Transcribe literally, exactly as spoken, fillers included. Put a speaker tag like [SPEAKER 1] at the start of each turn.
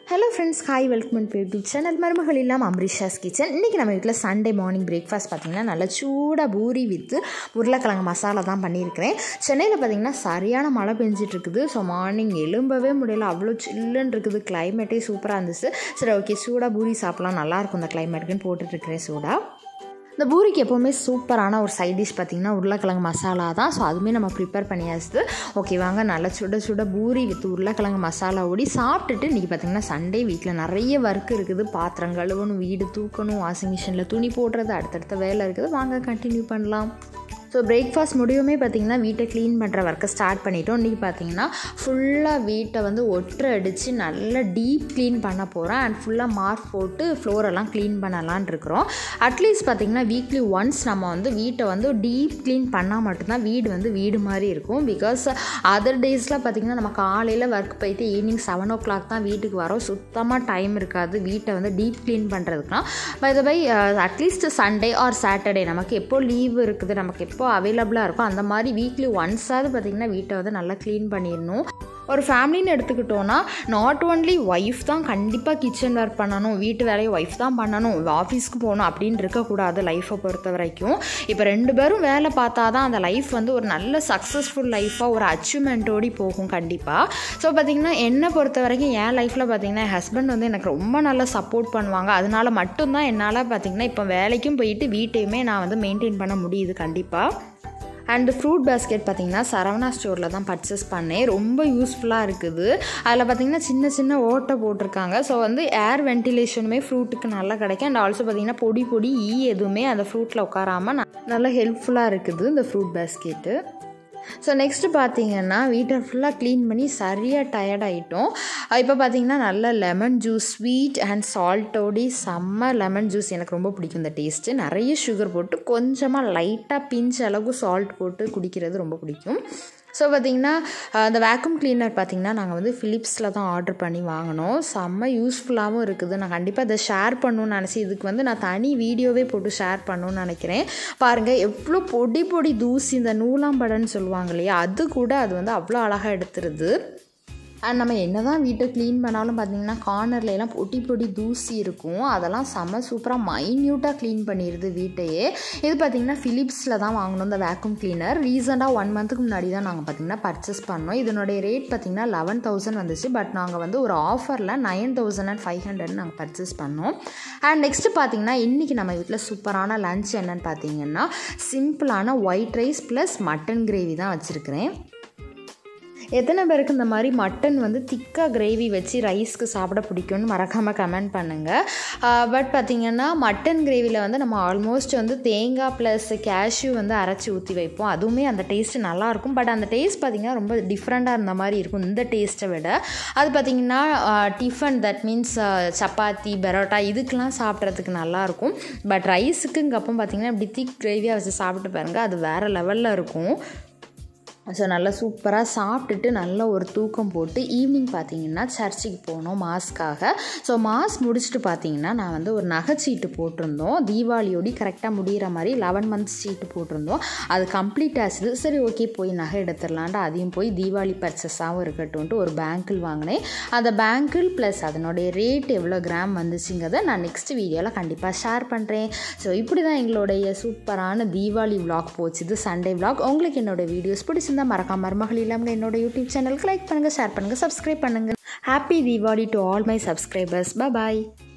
[SPEAKER 1] Hello friends, hi, welcome to YouTube channel. மருமகள் இல்லாம அம்ரிஷாஸ் kitchen. இன்னைக்கு நம்ம வீட்ல சண்டே மார்னிங் பிரேக்ஃபாஸ்ட் பாத்தீங்கன்னா நல்ல சூடா பூரி வித் உருளைக்கிழங்கு மசாலா தான் பண்ணியிருக்கிறேன். சென்னையில பாத்தீங்கன்னா சரியான மழை பெஞ்சிட்டு இருக்குது. ஸோ மார்னிங் எழும்பவே முடியல, அவ்வளோ சில்லுன்னு இருக்குது. கிளைமேட்டே சூப்பராக இருந்துச்சு. சரி ஓகே, சூடாக பூரி சாப்பிடலாம், நல்லாயிருக்கும் இந்த கிளைமேட்டுக்குன்னு போட்டுட்ருக்கிறேன் சூடா. இந்த பூரிக்கு எப்போவுமே சூப்பரான ஒரு சைட் டிஷ் பார்த்திங்கன்னா உருளைக்கிழங்கு மசாலா தான். ஸோ அதுவுமே நம்ம ப்ரிப்பேர் பண்ணியாச்சு. ஓகே வாங்க, நல்லா சுட சுட பூரி வித் உருளைக்கிழங்கு மசாலா ஓடி சாப்பிட்டுட்டு இன்றைக்கி பார்த்திங்கன்னா சண்டே வீட்டில் நிறைய ஒர்க் இருக்குது. பாத்திரம் கழுவணும், வீடு தூக்கணும், வாஷிங் மிஷினில் துணி போடுறது, அடுத்தடுத்த வேலை இருக்குது. வாங்க கண்டினியூ பண்ணலாம். ஸோ பிரேக்ஃபாஸ்ட் முடியுமே பார்த்திங்கன்னா வீட்டை க்ளீன் பண்ணுற ஒர்க்கை ஸ்டார்ட் பண்ணிட்டோம். இன்றைக்கி பார்த்திங்கன்னா ஃபுல்லாக வீட்டை வந்து ஒற்றை அடித்து நல்லா டீப் க்ளீன் பண்ண போகிறேன். அண்ட் ஃபுல்லாக மார்க் போட்டு ஃப்ளோரெல்லாம் க்ளீன் பண்ணலான் இருக்கிறோம். அட்லீஸ்ட் பார்த்திங்கன்னா வீக்லி ஒன்ஸ் நம்ம வந்து வீட்டை வந்து டீப் க்ளீன் பண்ணால் மட்டும்தான் வீடு வந்து வீடு மாதிரி இருக்கும். பிகாஸ் அதர் டேஸில் பார்த்திங்கன்னா நம்ம காலையில் ஒர்க் போயிட்டு ஈவினிங் செவன் ஓ கிளாக் தான் வீட்டுக்கு வரோம். சுத்தமாக டைம் இருக்காது வீட்டை வந்து டீப் க்ளீன் பண்ணுறதுக்குலாம். By the by at least Sunday or Saturday நமக்கு எப்போ லீவ் இருக்குது, நமக்கு எப்போ அவைலபிளாக இருக்கும், அந்த மாதிரி வீக்லி ஒன்ஸாவது பார்த்திங்கன்னா வீட்டை வந்து நல்லா க்ளீன் பண்ணிடணும். ஒரு ஃபேமிலின்னு எடுத்துக்கிட்டோன்னா நாட் ஓன்லி ஒய்ஃப் தான் கண்டிப்பாக கிச்சன் ஒர்க் பண்ணணும், வீட்டு வேலையை ஒய்ஃப் தான் பண்ணணும், ஆஃபீஸ்க்கு போகணும் அப்படின்னு இருக்கக்கூடாது லைஃப்பை பொறுத்த வரைக்கும். இப்போ ரெண்டு பேரும் வேலை பார்த்தா தான் அந்த லைஃப் வந்து ஒரு நல்ல சக்ஸஸ்ஃபுல் லைஃபாக ஒரு அச்சீவ்மெண்ட்டோடி போகும் கண்டிப்பாக. ஸோ பார்த்திங்கன்னா என்னை பொறுத்த வரைக்கும் என் லைஃப்பில் பார்த்திங்கன்னா என் ஹஸ்பண்ட் வந்து எனக்கு ரொம்ப நல்லா சப்போர்ட் பண்ணுவாங்க. அதனால மட்டும்தான் என்னால் பார்த்திங்கன்னா இப்போ வேலைக்கும் போயிட்டு வீட்டையுமே நான் வந்து மெயின்டைன் பண்ண முடியுது கண்டிப்பாக. அண்டு ஃப்ரூட் பேஸ்கெட் பார்த்திங்கன்னா சரவணா ஸ்டோரில் தான் பர்ச்சேஸ் பண்ணேன். ரொம்ப யூஸ்ஃபுல்லாக இருக்குது. அதில் பார்த்திங்கன்னா சின்ன சின்ன ஓட்டை போட்டிருக்காங்க. ஸோ வந்து ஏர் வென்டிலேஷனுமே ஃப்ரூட்டுக்கு நல்லா கிடைக்கும். அண்ட் ஆல்சோ பார்த்திங்கன்னா பொடி பொடி ஈ எதுவுமே அந்த ஃப்ரூட்டில் உட்காராமல் நல்லா ஹெல்ப்ஃபுல்லாக இருக்குது இந்த ஃப்ரூட் பேஸ்கெட்டு. ஸோ நெக்ஸ்ட்டு பார்த்திங்கன்னா வீட்டை ஃபுல்லாக க்ளீன் பண்ணி சரியாக டயர்ட் ஆகிட்டோம். இப்போ பார்த்திங்கன்னா நல்ல லெமன் ஜூஸ், ஸ்வீட் அண்ட் சால்ட்டோடி செம்ம லெமன் ஜூஸ் எனக்கு ரொம்ப பிடிக்கும் இந்த டேஸ்ட்டு. நிறைய சுகர் போட்டு கொஞ்சமாக லைட்டாக பிஞ்ச் அளவுக்கு சால்ட் போட்டு குடிக்கிறது ரொம்ப பிடிக்கும். ஸோ பார்த்திங்கன்னா அந்த வேக்யூம் கிளீனர் பார்த்திங்கன்னா நாங்கள் வந்து ஃபிலிப்ஸில் தான் ஆர்டர் பண்ணி வாங்கினோம். செம்ம யூஸ்ஃபுல்லாகவும் இருக்குது. நான் கண்டிப்பாக அதை ஷேர் பண்ணணும்னு நினச்சி இதுக்கு வந்து நான் தனி வீடியோவே போட்டு ஷேர் பண்ணணும்னு நினைக்கிறேன். பாருங்கள் எவ்வளோ பொடி பொடி தூசி, இந்த நூலாம்படன்னு சொல்லுவாங்க இல்லையா, அது கூட அது வந்து அவ்வளோ அழகாக எடுத்துருது. அண்ட் நம்ம என்ன தான் வீட்டை க்ளீன் பண்ணாலும் பார்த்திங்கன்னா கார்னர்லாம் பொடி பொடி தூசி இருக்கும். அதெல்லாம் செம்ம சூப்பராக மைன்யூட்டாக க்ளீன் பண்ணிடுது வீட்டையே. இது பார்த்திங்கன்னா ஃபிலிப்ஸில் தான் வாங்கணும் இந்த வேக்யூம் கிளீனர். ரீசெண்டாக ஒன் மந்த்துக்கு முன்னாடி தான் நாங்கள் பார்த்திங்கன்னா பர்ச்சேஸ் பண்ணோம். இதனுடைய ரேட் பார்த்திங்கன்னா லெவன் தௌசண்ட் வந்துச்சு. பட் நாங்கள் வந்து ஒரு ஆஃபரில் nine thousand and five hundred நாங்கள் பர்ச்சேஸ் பண்ணோம். அண்ட் நெக்ஸ்ட்டு பார்த்திங்கன்னா இன்றைக்கி நம்ம வீட்டில் சூப்பரான லன்ச் என்னென்னு பார்த்திங்கன்னா சிம்பிளான white rice plus mutton gravy தான் வச்சுருக்கிறேன். எத்தனை பேருக்கு இந்த மாதிரி மட்டன் வந்து திக்காக கிரேவி வச்சு ரைஸ்க்கு சாப்பிட பிடிக்கும்னு மறக்காமல் கமெண்ட் பண்ணுங்கள். பட் பார்த்திங்கன்னா மட்டன் கிரேவியில் வந்து நம்ம ஆல்மோஸ்ட் வந்து தேங்காய் ப்ளஸ் கேஷ்யூ வந்து அரைச்சி ஊற்றி வைப்போம். அதுவுமே அந்த டேஸ்ட்டு நல்லாயிருக்கும். பட் அந்த டேஸ்ட் பார்த்திங்கன்னா ரொம்ப டிஃப்ரெண்ட்டாக இருந்த மாதிரி இருக்கும் இந்த டேஸ்ட்டை விட. அது பார்த்திங்கன்னா tiffin, that means chapati, parotta இதுக்கெலாம் சாப்பிட்றதுக்கு நல்லாயிருக்கும். பட் ரைஸுக்குங்கப்போ பார்த்திங்கன்னா இப்படி திக் கிரேவியாக வச்சு சாப்பிட்டு பாருங்கள், அது வேறு லெவலில் இருக்கும். ஸோ நல்லா சூப்பராக சாப்பிட்டுட்டு நல்ல ஒரு தூக்கம் போட்டு ஈவினிங் பார்த்திங்கன்னா சர்ச்சுக்கு போனோம் மாஸ்க்காக. ஸோ மாஸ் முடிச்சுட்டு பார்த்திங்கன்னா நான் வந்து ஒரு நகைச்சீட்டு போட்டிருந்தோம். தீபாவளியோடி கரெக்டாக முடிகிற மாதிரி லெவன் மந்த்ஸ் சீட்டு போட்டிருந்தோம். அது கம்ப்ளீட் ஆச்சுது. சரி ஓகே போய் நகை எடுத்துடலான்ட்டு அதையும் போய் தீபாவளி பர்ச்சேஸாகவும் இருக்கட்டும்ன்ட்டு ஒரு பேங்கிள் வாங்கினேன். அந்த பேங்கிள் ப்ளஸ் அதனுடைய ரேட் எவ்வளோ கிராம் வந்துச்சுங்கிறத நான் நெக்ஸ்ட் வீடியோவில் கண்டிப்பாக ஷேர் பண்ணுறேன். ஸோ இப்படி தான் எங்களுடைய சூப்பரான தீபாவளி விளாக் போச்சு. இது சண்டே விளாக். உங்களுக்கு என்னோடய வீடியோஸ் பிடிச்சிருந்தா மறக்காம மருமகள் இல்லாமல் என்னோட யூடியூப் சேனலுக்கு லைக் பண்ணுங்கள், ஷேர் பண்ணுங்கள், சப்ஸ்கிரைப் பண்ணுங்கள். Happy Deepavali to all my subscribers. Bye.